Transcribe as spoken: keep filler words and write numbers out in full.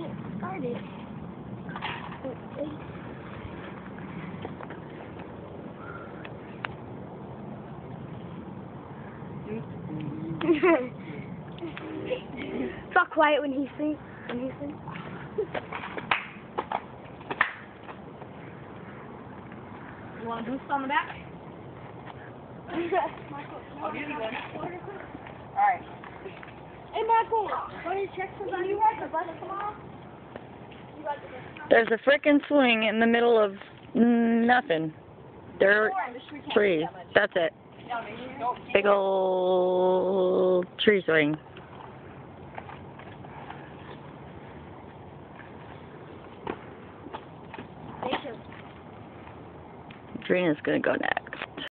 get started. It's all quiet when he sings. When he sings. You want to boost on the back? I'll give you one. Alright. Hey, Michael, want to check something? You ride the bus tomorrow? You ride the bus tomorrow? There's a frickin' swing in the middle of nothing. Dirt, trees. That's it. Big old tree swing. Truion's gonna go next.